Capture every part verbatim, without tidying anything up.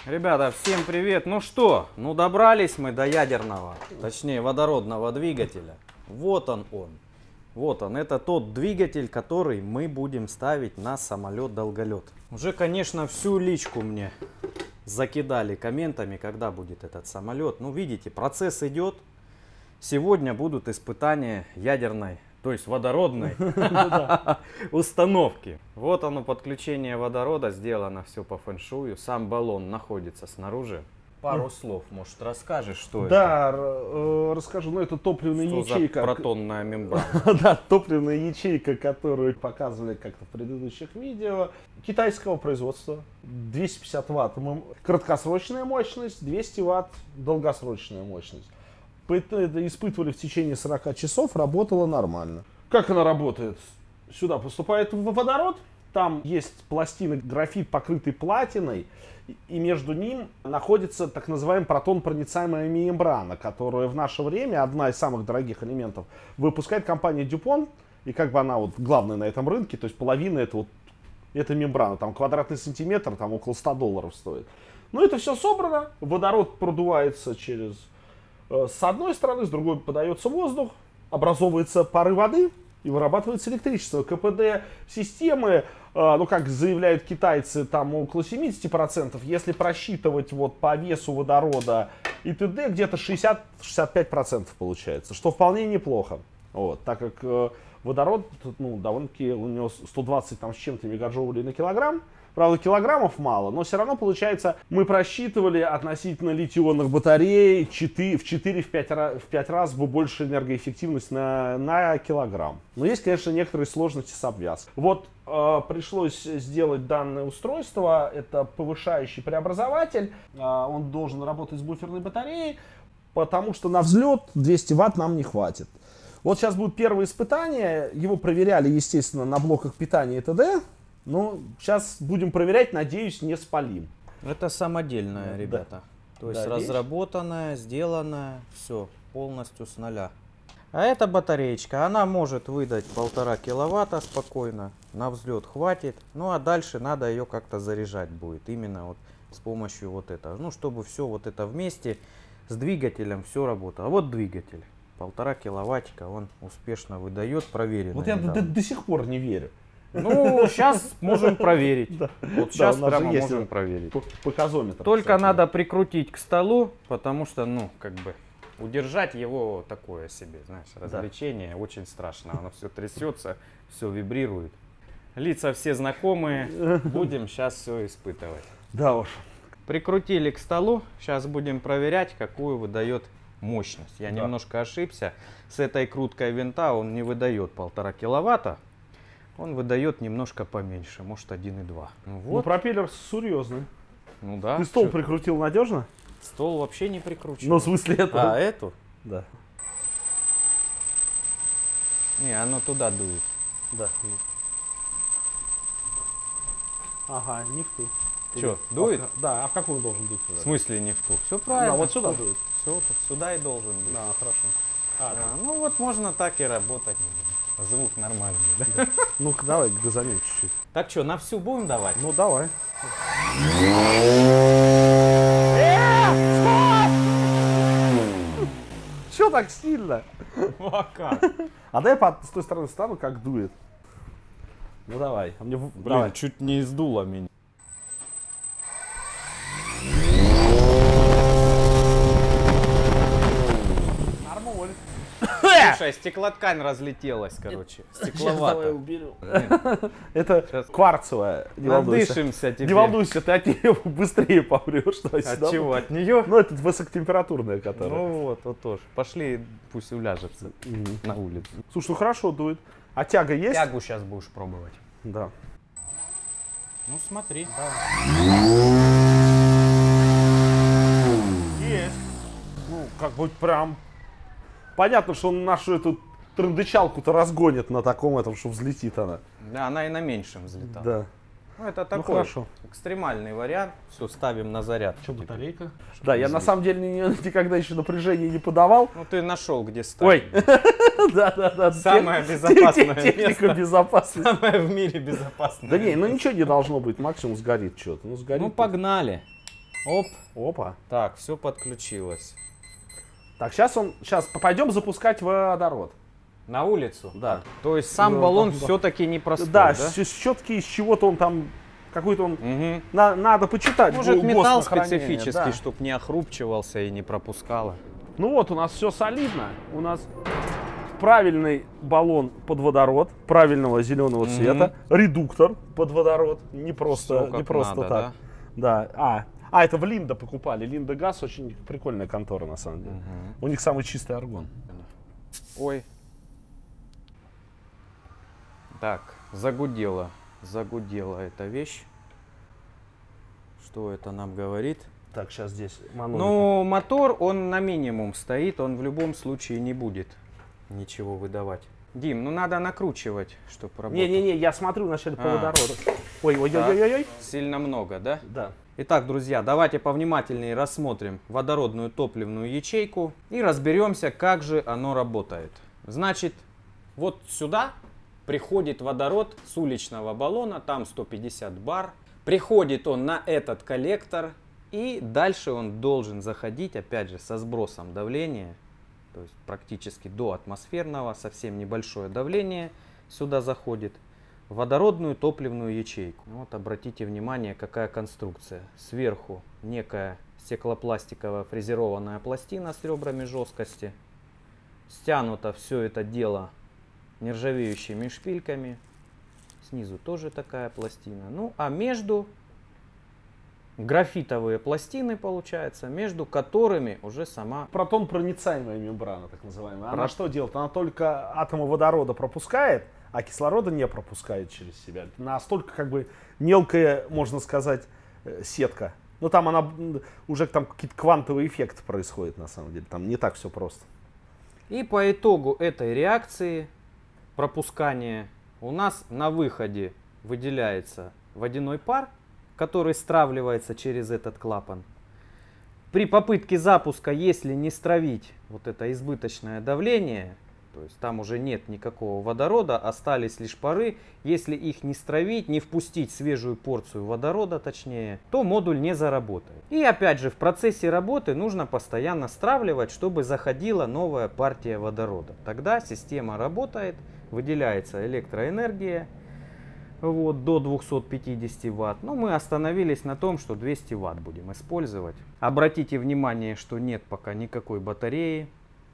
Ребята, всем привет! Ну что, ну добрались мы до ядерного, точнее водородного двигателя. Вот он он. Вот он, это тот двигатель, который мы будем ставить на самолет-долголет. Уже, конечно, всю личку мне закидали комментами, когда будет этот самолет. Ну, видите, процесс идет. Сегодня будут испытания ядерной, то есть водородной установки. Вот оно, подключение водорода, сделано все по фэншую. Сам баллон находится снаружи. Пару слов, может, расскажешь, что это? Да, расскажу. Ну, это топливная Что ячейка. за протонная мембрана? Да, топливная ячейка, которую показывали как-то в предыдущих видео. Китайского производства. двести пятьдесят ватт краткосрочная мощность, двести ватт долгосрочная мощность. Это испытывали в течение сорока часов, работала нормально. Как она работает? Сюда поступает водород, там есть пластины, графит, покрытый платиной, и между ним находится так называемая протон-проницаемая мембрана, которая в наше время, одна из самых дорогих элементов, выпускает компания Дюпон, и как бы она вот главная на этом рынке, то есть половина это вот эта мембрана, там квадратный сантиметр, там около ста долларов стоит. Ну это все собрано, водород продувается через... С одной стороны, с другой подается воздух, образовываются пары воды и вырабатывается электричество. КПД системы, ну как заявляют китайцы, там около семидесяти процентов. Если просчитывать вот по весу водорода и т.д., где-то шестьдесят-шестьдесят пять процентов получается, что вполне неплохо. Вот, так как водород, ну, довольно-таки у него сто двадцать там с чем-то мегаджоулей на килограмм. Правда, килограммов мало, но все равно получается, мы просчитывали относительно литий-ионных батарей в четыре-пять раз бы больше энергоэффективность на, на килограмм. Но есть, конечно, некоторые сложности с обвязкой. Вот э, пришлось сделать данное устройство, это повышающий преобразователь, э, он должен работать с буферной батареей, потому что на взлет двести ватт нам не хватит. Вот сейчас будут первые испытания, его проверяли, естественно, на блоках питания и т.д. Ну, сейчас будем проверять, надеюсь, не спалим. Это самодельная, да, ребята. Да. То есть да, разработанная, видишь? Сделанная, все, полностью с нуля. А эта батареечка, она может выдать полтора киловатта спокойно, на взлет хватит. Ну, а дальше надо ее как-то заряжать будет, именно вот с помощью вот этого. Ну, чтобы все вот это вместе с двигателем все работало. А вот двигатель, полтора киловаттика, он успешно выдает, проверено. Вот я до, до сих пор не верю. Ну, сейчас можем проверить. Да. Вот сейчас да, прямо можем проверить. Показометр. Только кстати. Надо прикрутить к столу, потому что, ну, как бы, удержать его такое себе, знаешь, развлечение, да. Очень страшно. Оно все трясется, все вибрирует. Лица все знакомые, будем сейчас все испытывать. Да уж. Прикрутили к столу, сейчас будем проверять, какую выдает мощность. Я да. немножко ошибся. С этой круткой винта он не выдает полтора киловатта. Он выдает немножко поменьше, может один и два. Ну, вот. Ну, пропеллер серьезный. Ну да. Ты стол Что? Прикрутил надежно? Стол вообще не прикручен. Ну, в смысле это? А, эту? Да. Не, оно туда дует. Да. Ага, не в ту. Что, дует? А, да, а в какую он должен дуть? В смысле не в ту? Все правильно. Да, вот сюда дует. Все, сюда и должен быть. Да, хорошо. А, да. Ну вот можно так и работать. Звук нормальный, да? Да. Ну-ка, давай газанем чуть-чуть. Так что, на всю будем давать? Ну, давай. Че так сильно? Ну, а как? А дай я с той стороны стану, как дует. Ну, давай. А мне... Блин, давай. чуть не издуло меня. Нормально. Слушай, стеклоткань разлетелась, короче. Стекловато. Давай уберем. Это сейчас кварцевая. Не надышимся теперь. Не волнуйся, ты от нее быстрее помрешь. От чего? От нее? Ну, это высокотемпературная, которая. Ну вот, вот тоже. Пошли, пусть уляжется угу. на улице. Слушай, ну хорошо дует. А тяга есть? Тягу сейчас будешь пробовать. Да. Ну смотри. Есть. Ну, как бы прям... Понятно, что он нашу эту трындычалку-то разгонит на таком этом, что взлетит она. Да, она и на меньшем взлетала. Да. Ну, это такой ну, хорошо. экстремальный вариант. Все, ставим на заряд. Что, батарейка? Да, я на самом деле никогда еще напряжение не подавал. Ну, ты нашел, где ставить. Ой. Да, да, да. Самое безопасное Техника безопасности. Самое в мире безопасное. Да не, ну ничего не должно быть, максимум сгорит что-то. Ну, сгорит. Ну, погнали. Оп. Опа. Так, все подключилось. Так, сейчас он, сейчас пойдем запускать водород. На улицу? Да. То есть сам Ну, баллон да. все-таки не простой, Да, да? все-таки из чего-то он там, какой-то он, Мгм. на- надо почитать. Может, го- металл госнохранение, специфический, да. чтобы не охрупчивался и не пропускало. Ну вот, у нас все солидно. У нас правильный баллон под водород, правильного зеленого Мгм. цвета, редуктор под водород, не просто, Всё как не просто надо, так. Да. А, а, это в Линда покупали. Линда Газ очень прикольная контора, на самом деле. Мгм. У них самый чистый аргон. Ой. Так, загудела. Загудела эта вещь. Что это нам говорит? Так, сейчас здесь манометр. Ну, мотор, он на минимум стоит, он в любом случае не будет ничего выдавать. Дим, ну надо накручивать, чтобы работать. Не-не-не, я смотрю вначале по А. водороду. Ой, ой, Так. ой, ой, ой. Сильно много, да? Да. Итак, друзья, давайте повнимательнее рассмотрим водородную топливную ячейку и разберемся, как же оно работает. Значит, вот сюда приходит водород с уличного баллона, там сто пятьдесят бар. Приходит он на этот коллектор, и дальше он должен заходить, опять же, со сбросом давления, то есть практически до атмосферного, совсем небольшое давление сюда заходит, в водородную топливную ячейку. Вот обратите внимание, какая конструкция. Сверху некая стеклопластиковая фрезерованная пластина с ребрами жесткости. Стянуто все это дело нержавеющими шпильками. Снизу тоже такая пластина. Ну, а между графитовые пластины, получается, между которыми уже сама... Протон-проницаемая мембрана, так называемая. Она Про- что делает? Она только атомы водорода пропускает, а кислорода не пропускает через себя. Настолько как бы мелкая, можно сказать, э, сетка. Но там она м, уже там какие-то квантовые эффекты происходят на самом деле. Там не так все просто. И по итогу этой реакции пропускания у нас на выходе выделяется водяной пар, который стравливается через этот клапан. При попытке запуска, если не стравить вот это избыточное давление, то есть там уже нет никакого водорода, остались лишь пары, если их не стравить, не впустить свежую порцию водорода точнее, то модуль не заработает. И опять же в процессе работы нужно постоянно стравливать, чтобы заходила новая партия водорода. Тогда система работает, выделяется электроэнергия. Вот, до двухсот пятидесяти ватт. Но мы остановились на том, что двести ватт будем использовать. Обратите внимание, что нет пока никакой батареи.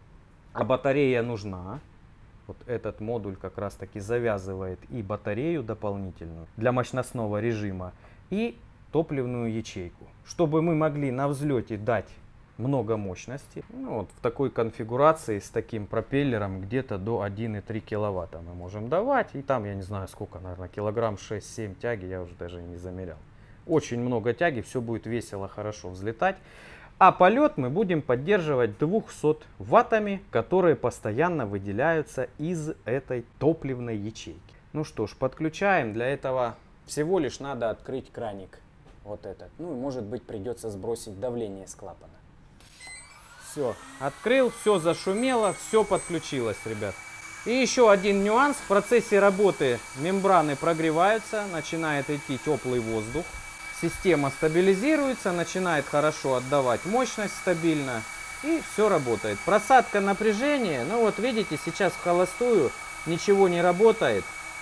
А батарея нужна. Вот этот модуль как раз таки завязывает и батарею дополнительную для мощностного режима, и топливную ячейку. Чтобы мы могли на взлете дать много мощности. Ну, вот в такой конфигурации с таким пропеллером где-то до одного и трёх киловатта мы можем давать. И там, я не знаю сколько, наверное, килограмм шесть-семь тяги, я уже даже не замерял. Очень много тяги, все будет весело, хорошо взлетать. А полет мы будем поддерживать двумястами ваттами, которые постоянно выделяются из этой топливной ячейки. Ну что ж, подключаем. Для этого всего лишь надо открыть краник. Вот этот. Ну и может быть придется сбросить давление с клапана. Все, открыл, все зашумело, все подключилось, ребят. И еще один нюанс. В процессе работы мембраны прогреваются, начинает идти теплый воздух. Система стабилизируется, начинает хорошо отдавать мощность стабильно. И все работает. Просадка напряжения, ну вот видите, сейчас в холостую ничего не работает.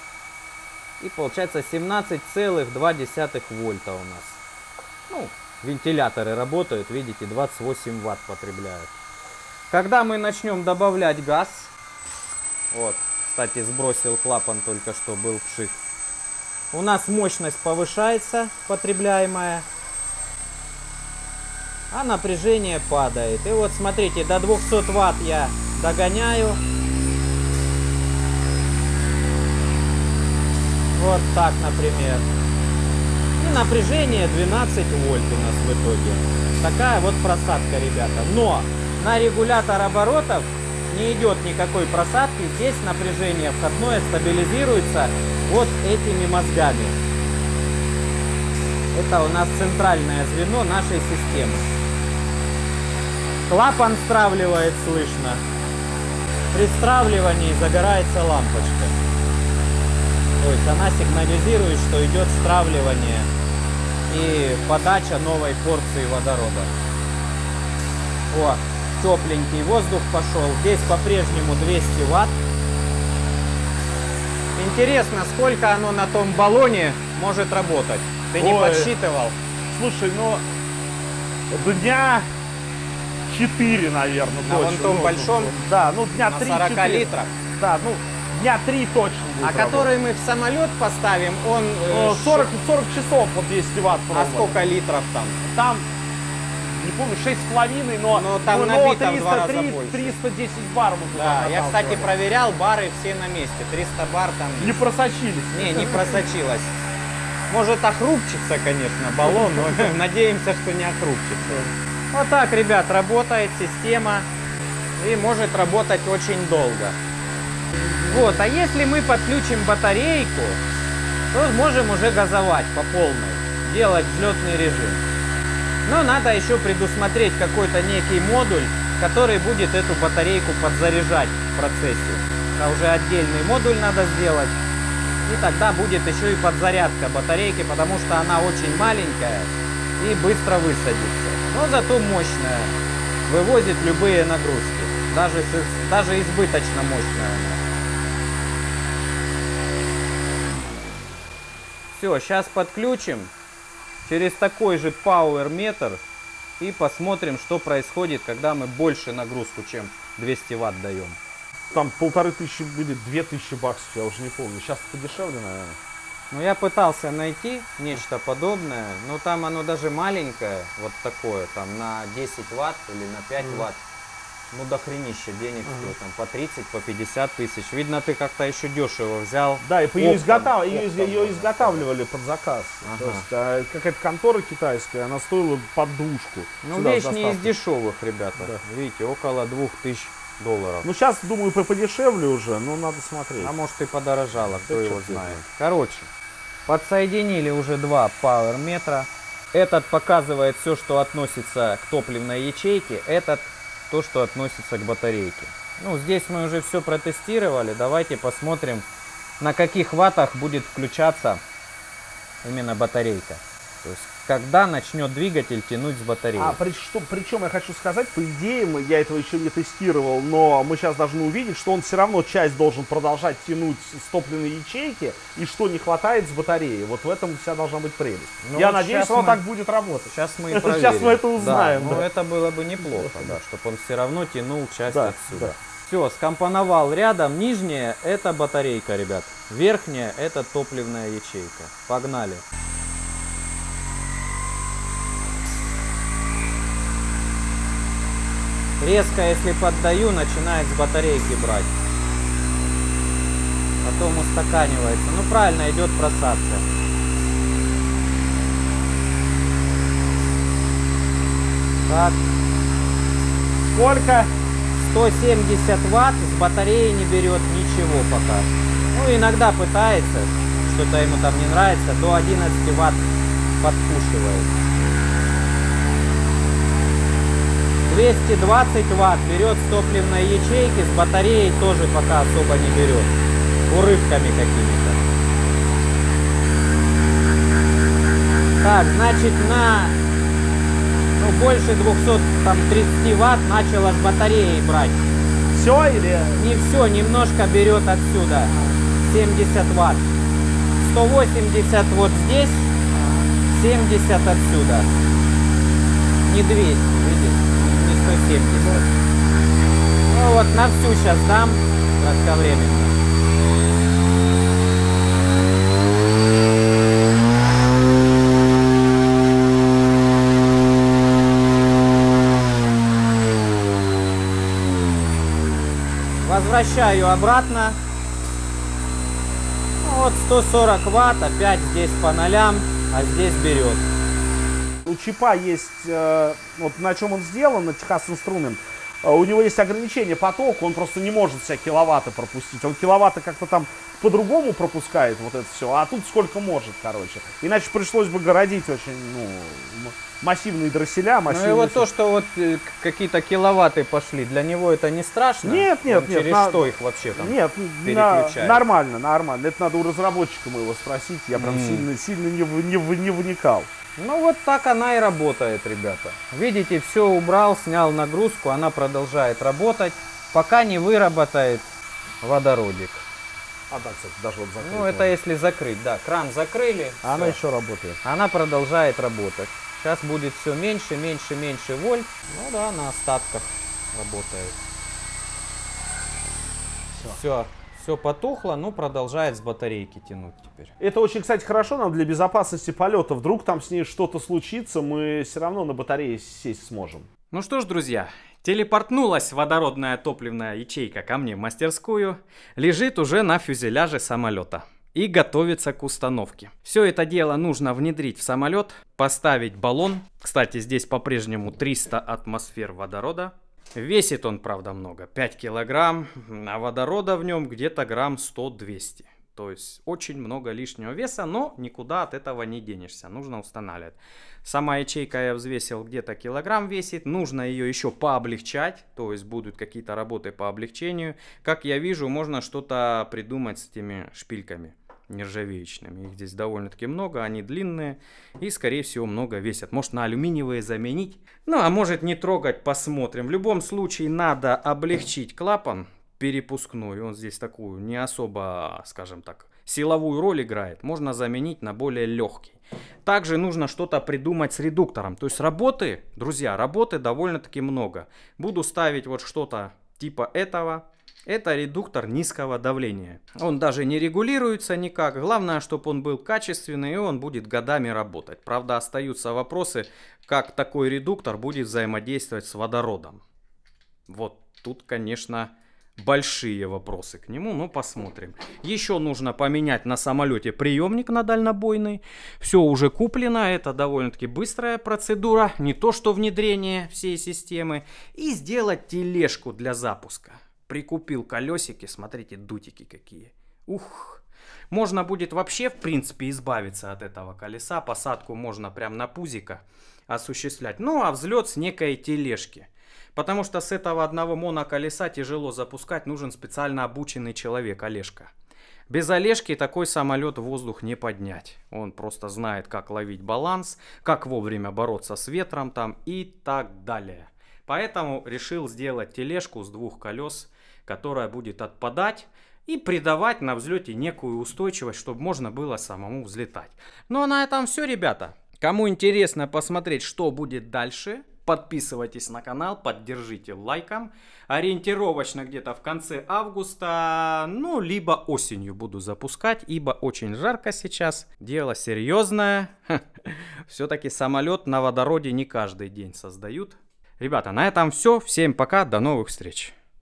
И получается семнадцать целых два десятых вольта у нас. Ну, вентиляторы работают, видите, двадцать восемь ватт потребляют. Когда мы начнем добавлять газ, вот, кстати, сбросил клапан, только что был пшик, у нас мощность повышается, потребляемая, а напряжение падает. И вот смотрите, до двухсот ватт я догоняю. Вот так, например. И напряжение двенадцать вольт у нас в итоге. Такая вот просадка, ребята. Но на регулятор оборотов не идет никакой просадки. Здесь напряжение входное стабилизируется вот этими мозгами. Это у нас центральное звено нашей системы. Клапан стравливает, слышно. При стравливании загорается лампочка. То есть она сигнализирует, что идет стравливание. и подача новой порции водорода. О, тепленький воздух пошел. Здесь по-прежнему двести ватт. Интересно, сколько оно на том баллоне может работать? Ты не Ой. подсчитывал? Слушай, ну, дня четыре, наверное, На вон точно. том Ну, большом? ну, да, ну дня На три-четыре. сорока литрах? Да, ну дня три точно будет А работать. который мы в самолет поставим, он... э, Ну, сорок, сорок часов, вот двести ватт А пробовали. сколько литров там? Там, не помню, шесть с половиной, но, Но там но набито в два раза триста, больше. триста десять бар мы туда Да, я, кстати, наталкивали. проверял, бары все на месте. триста бар там... Не просочились. Не, не просочилось. Может охрупчится, конечно, баллон, но надеемся, что не охрупчится. Вот так, ребят, работает система и может работать очень долго. Вот, а если мы подключим батарейку, то можем уже газовать по полной, делать взлетный режим. Но надо еще предусмотреть какой-то некий модуль, который будет эту батарейку подзаряжать в процессе. Это уже отдельный модуль надо сделать. И тогда будет еще и подзарядка батарейки, потому что она очень маленькая и быстро высадится. Но зато мощная. Вывозит любые нагрузки. Даже, с- даже избыточно мощная она. Все, сейчас подключим через такой же Power метр и посмотрим, что происходит, когда мы больше нагрузку, чем двести ватт даем. Там полторы тысячи будет, две тысячи баксов, я уже не помню. Сейчас подешевле, наверное. Ну, я пытался найти нечто подобное, но там оно даже маленькое, вот такое, там на десять ватт или на пять Мгм. ватт. Ну, до хренища денег Мгм. стоит, там по тридцать, по пятьдесят тысяч. Видно, ты как-то еще дешево взял. Да, и ее, Оптом, изготав... ее, из- оптом, ее можно изготавливали под заказ. Ага. То есть а, какая-то контора китайская, она стоила под двушку. Ну, Сюда вещь с не из доставкой. дешевых, ребята. Да. Видите, около двух тысяч долларов. Ну, сейчас, думаю, по- подешевле уже, но надо смотреть. А может и подорожало, кто Да его черт его знает. знает. Короче, подсоединили уже два Power метра. Этот показывает все, что относится к топливной ячейке. Этот то, что относится к батарейке. Ну, здесь мы уже все протестировали. Давайте посмотрим, на каких ваттах будет включаться именно батарейка. То есть, когда начнет двигатель тянуть с батареи. А при, что, причем я хочу сказать, по идее, мы, я этого еще не тестировал, но мы сейчас должны увидеть, что он все равно часть должен продолжать тянуть с топливной ячейки, и что не хватает с батареи. Вот в этом вся должна быть прелесть. Ну я вот надеюсь, щас что он мы- так будет работать. Сейчас мы и Сейчас проверим. мы это узнаем, Да, да. ну, это было бы неплохо, да, чтобы он все равно тянул часть Да, отсюда. да. Все, скомпоновал рядом. Нижняя это батарейка, ребят. Верхняя это топливная ячейка. Погнали. Резко, если поддаю, начинает с батарейки брать. Потом устаканивается. Ну правильно, идет просадка. Так, Сколько? сто семьдесят ватт, с батареи не берет ничего пока. Ну, иногда пытается, что-то ему там не нравится, до одиннадцати ватт подкушивает. двести двадцать ватт берет с топливной ячейки, с батареей тоже пока особо не берет. Урывками какими-то. Так, значит, на ну, больше двухсот тридцати ватт начала с батареей брать. Все или... Не все, немножко берет отсюда. семьдесят ватт. сто восемьдесят вот здесь, семьдесят отсюда. Не двести, видишь? Не сто семьдесят. Ну вот на всю сейчас дам кратковременно. Возвращаю обратно. Ну, вот сто сорок ватт, опять здесь по нолям, а здесь берет. У чипа есть, э, вот на чем он сделан, на Техас Инструмент, э, у него есть ограничение потока, он просто не может все киловатты пропустить. Он киловатты как-то там по-другому пропускает вот это все, а тут сколько может, короче. Иначе пришлось бы городить очень, ну, м- массивные дросселя, Ну массивные... и вот всё. то, что вот э, к- какие-то киловатты пошли, для него это не страшно? Нет, нет, Он нет, Через на- что их вообще там? Нет, на- переключает? нормально, нормально. Это надо у разработчика моего спросить, я прям М. сильно, сильно не, в- не, в- не вникал. Ну вот так она и работает, ребята. Видите, все убрал, снял нагрузку, она продолжает работать, пока не выработает водородик. А да, кстати, даже вот закрыть. Ну это если закрыть, да. Кран закрыли. А она всё. еще работает. Она продолжает работать. Сейчас будет все меньше, меньше, меньше вольт. Ну да, на остатках работает. Все, все потухло, но продолжает с батарейки тянуть теперь. Это очень, кстати, хорошо нам для безопасности полета. Вдруг там с ней что-то случится, мы все равно на батарее сесть сможем. Ну что ж, друзья, телепортнулась водородная топливная ячейка ко мне в мастерскую, лежит уже на фюзеляже самолета и готовится к установке. Все это дело нужно внедрить в самолет, поставить баллон. Кстати, здесь по-прежнему триста атмосфер водорода. Весит он, правда, много, пять килограмм, а водорода в нем где-то грамм сто-двести. То есть очень много лишнего веса, но никуда от этого не денешься, нужно устанавливать. Сама ячейка я взвесил, где-то килограмм весит, нужно ее еще пооблегчать, то есть будут какие-то работы по облегчению. Как я вижу, можно что-то придумать с этими шпильками нержавеечными. Их здесь довольно-таки много, они длинные и, скорее всего, много весят. Может, на алюминиевые заменить? Ну, а может, не трогать, посмотрим. В любом случае, надо облегчить клапан перепускной. Он здесь такую не особо, скажем так, силовую роль играет. Можно заменить на более легкий. Также нужно что-то придумать с редуктором. То есть работы, друзья, работы довольно-таки много. Буду ставить вот что-то типа этого. Это редуктор низкого давления. Он даже не регулируется никак. Главное, чтобы он был качественный, и он будет годами работать. Правда, остаются вопросы, как такой редуктор будет взаимодействовать с водородом. Вот тут, конечно, большие вопросы к нему, но посмотрим. Еще нужно поменять на самолете приемник на дальнобойный. Все уже куплено, это довольно-таки быстрая процедура, не то что внедрение всей системы. И сделать тележку для запуска. Прикупил колесики, смотрите, дутики какие. Ух! Можно будет вообще, в принципе, избавиться от этого колеса. Посадку можно прям на пузико осуществлять. Ну, а взлет с некой тележки. Потому что с этого одного моноколеса тяжело запускать. Нужен специально обученный человек, Олежка. Без Олежки такой самолет в воздух не поднять. Он просто знает, как ловить баланс, как вовремя бороться с ветром там и так далее. Поэтому решил сделать тележку с двух колес, которая будет отпадать и придавать на взлете некую устойчивость, чтобы можно было самому взлетать. Ну а на этом все, ребята. Кому интересно посмотреть, что будет дальше, подписывайтесь на канал, поддержите лайком. Ориентировочно где-то в конце августа, ну либо осенью буду запускать, ибо очень жарко сейчас. Дело серьезное. Все-таки самолет на водороде не каждый день создают. Ребята, на этом все. Всем пока, до новых встреч.